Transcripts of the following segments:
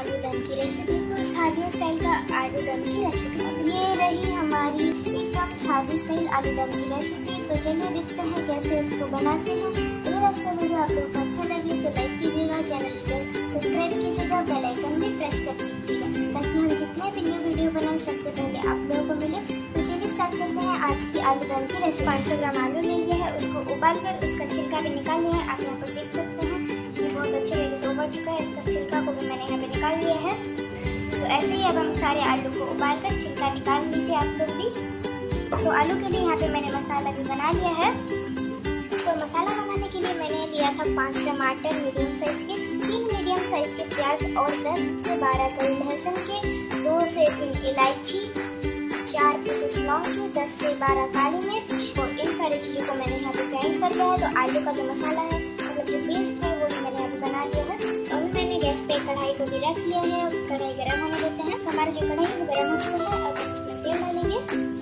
आलू दम की रेसिपी को सादिया स्टाइल का आलू दम की रेसिपी। अब ये रही हमारी एकदम सादी स्टाइल आलू दम की रेसिपी। तो चलिए देखते हैं कैसे इसको बनाते हैं। अगर आज का वीडियो आप लोगों को अच्छा लगे तो लाइक कीजिएगा, चैनल को सब्सक्राइब कीजिएगा, बेल आइकन भी प्रेस कर दीजिएगा ताकि हम जितने भी न्यू वीडियो बनाएं सबसे पहले आप लोगों को मिले। तो चलिए स्टार्ट करते हैं आज की आलू दम की रेसिपी। 500 ग्राम आलू ले लिया है, उसको उबाल कर उसका छिलका भी निकाल लिया है। आप यहाँ पर देख सकते हैं ये बहुत अच्छे तरीके से उबल चुका है। इसका छिलका को भी मैंने यहाँ पे निकाल लिया है। तो ऐसे ही अब हम सारे आलू को उबाल कर छिलका निकाल लीजिए आप लोग भी। तो आलू के लिए यहाँ पे मैंने मसाला भी बना लिया है। तो मसाला बनाने के लिए मैंने लिया था 5 टमाटर मीडियम साइज के, 3 मीडियम साइज के प्याज और 10 से 12 कली लहसुन के, 2 से 3 इलायची, 4 पीसेस लौंग के, 10 से 12 काली मिर्च। और इन सारी चीज़ों को मैंने यहाँ पे ग्राइंड कर लिया है। तो आलू का जो मसाला है मतलब जो पेस्ट है वो भी मैंने यहाँ पे बना लिया है। तो अभी मैंने गैस पे कढ़ाई को भी रख लिया है। कढ़ाई गर्म होने देते हैं। हमारा जो कढ़ाई है वो गर्म हो चुका है। अब इसमें तेल डालेंगे।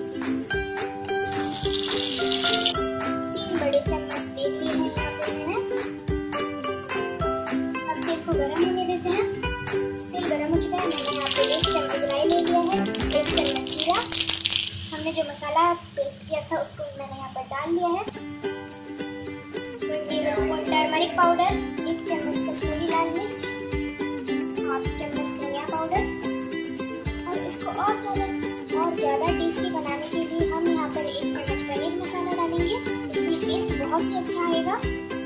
3 बड़े चम्मच तेल लिए हैं यहाँ पे मैंने। अब तेल को गर्म होने देते हैं। तेल गर्म हो चुका है। मैंने यहाँ पे 1 चम्मच राई ले लिया है, 1 चम्मच जीरा। हमने जो मसाला पेस्ट किया था उसको मैंने यहाँ पर डाल लिया है। टर्मरिक पाउडर, 1 चम्मच कसूरी लाल मिर्च, 1/2 चम्मच धनिया पाउडर। और इसको और ज़्यादा टेस्टी बनाने के लिए हम यहाँ पर 1 चम्मच पनीर मसाला डालेंगे। इससे टेस्ट बहुत ही अच्छा आएगा।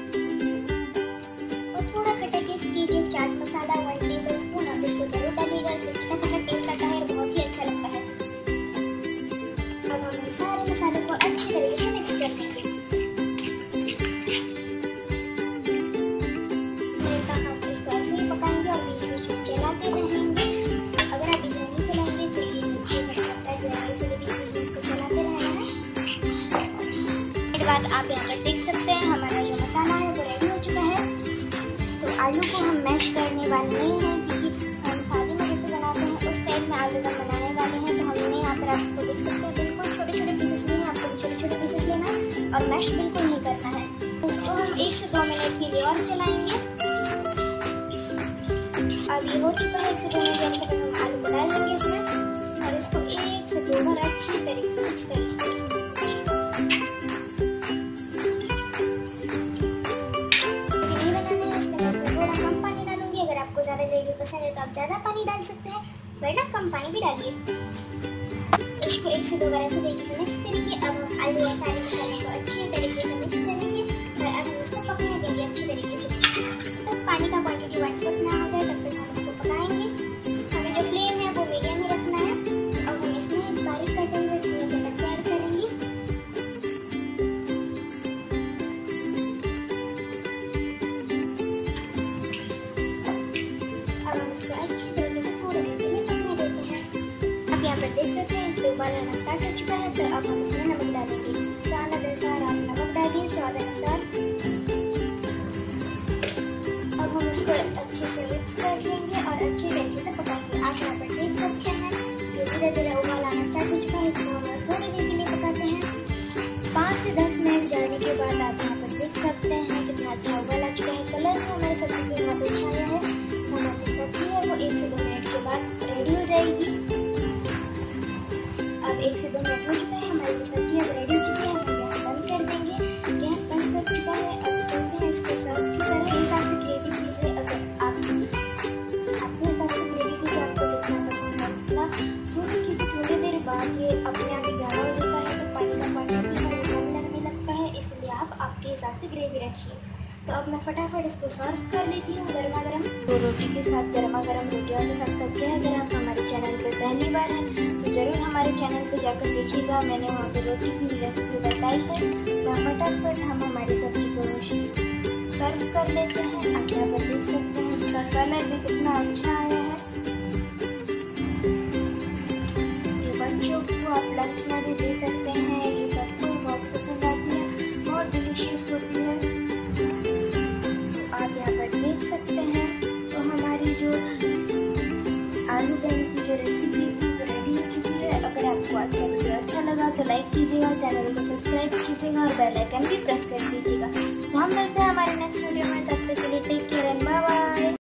और थोड़ा खट्टा टेस्ट के लिए चाट मसाला 1 टेबल स्पून आप इसको जरूर डालिएगा। इससे खट्टा टेस्ट आता है और बहुत ही अच्छा लगता है। अब हम सारे मसाले को अच्छी तरीके से मिक्स कर देंगे। पकाएंगे और बीच में चलाते रहेंगे। अगर आप इसे नहीं चलाएंगे तो ये नीचे में आता है, इसलिए बीच में इसको चलाते रहना है। इसके बाद आप यहाँ पर देख सकते हैं हमारा जो मसाला है वो रेडी हो चुका है। तो आलू को हम मैश करने वाले नहीं हैं क्योंकि हम शादी में जैसे बनाते हैं उस टाइप में आलू दम बनाने वाले हैं। तो हमने यहाँ पर आपको देख सकते हैं बिल्कुल छोटे छोटे पीसेस लिए हैं। आपको छोटे छोटे पीसेस लेना है और मैश बिल्कुल नहीं करना है। उसको हम 1 से 2 मिनट के लिए और चलाएंगे। अब ये हो चुका है। 1 से 2 मिनट के बाद हम आलू को डाल देंगे इसमें और इसको 1 से 2 बार अच्छी तरीके से मिक्स कर लेंगे। नहीं बनाना है इसमें मैं थोड़ा कम पानी डालूंगी। अगर आपको ज़्यादा ग्रेवी पसंद है तो आप ज़्यादा पानी डाल सकते हैं, वरना कम पानी भी डालिए। इसको 1 से 2 बार ऐसे तरीके से मिक्स करेंगे। अब हम आलू और सारे मसाले को अच्छी तरीके से मिक्स करेंगे और अब हम इसको पकने देंगे अच्छी तरीके से। तब पानी का क्वांटिटी 1 कप ना हो जाए तब तक हम इसको पकाएंगे। हमें जो फ्लेम है वो मीडियम में रखना है। अब हम इसमें बारीक कटे हुए धनिया के पत्ते ऐड करेंगे। अब हम इसको अच्छी तरीके से थोड़े देर के लिए पकने देते हैं। अब यहाँ पर देख सकते हैं इसमें उबाल आना स्टार्ट हो चुका है। तो अब हम इसमें नमक डालेंगे। स्वाद अनुसार आप नमक डालिए, स्वाद अनुसार। अब हम इसको अच्छे से मिक्स कर लेंगे और अच्छे तरीके से पकाएंगे। आप यहाँ पर देख सकते हैं ये धीरे धीरे उबाल आना स्टार्ट हो चुका है। इसको हम थोड़ी देर के लिए पकाते हैं। 5 से 10 मिनट जाने के बाद आप यहाँ पर देख सकते हैं कितना अच्छा उबाल आ चुका है। कलर भी हमारी सब्जी को बहुत अच्छा आया है। हमारी जो सब्जी है वो 1 से 2 मिनट के बाद रेडी हो जाएगी। अब 1 से 2 मिनट हो चुका है। हमारी जो सब्जी है वो रेडी हो चुकी है। हम गैस बंद कर देंगे। गैस बंद कर चुका है। अब चलते हैं इसको सर्व की तरह। इस हिसाब से ग्रेवी चीज़ें अगर आपके हिसाब से ग्रेवी चीज़ें आपको जितना पसंद है उतना क्योंकि थोड़ी देर बाद ये अपने आप ही गाढ़ा हो जाता है। तो पानी का क्वांटिटी हमें कम लगने लगता है, इसलिए आप आपके हिसाब से ग्रेवी रखिए। तो अब मैं फटाफट इसको सर्व कर लेती हूँ गर्मा गर्म। तो रोटी के साथ गर्मा गर्म रोटियों के साथ सब्जी है। अगर आप हमारे चैनल पर पहली बार हैं तो ज़रूर हमारे चैनल पर जाकर देखिएगा। मैंने वहाँ पर रोटी की रेसिपी बताई है। तो फटाफट हम हमारी सब्जी को सर्व कर लेते हैं। आप यहाँ पर देख सकते हैं इसका कलर भी कितना अच्छा आया है। ये बच्चों को आप लंच में भी दे सकते हैं। ये सबको बहुत पसंद आती है, बहुत डिलीशियस होती है। तो आप यहाँ पर देख सकते हैं। तो हमारी जो आलू दम की जो रेसिपी थी वो रेडी हो चुकी है। अगर आपको आज का वीडियो अच्छा लगा तो लाइक कीजिएगा, चैनल को सब्सक्राइब कीजिएगा और बेल आइकन भी प्रेस कर दीजिएगा। तो हम मिलते हैं हमारे नेक्स्ट वीडियो में। तब तक के लिए take care and bye bye.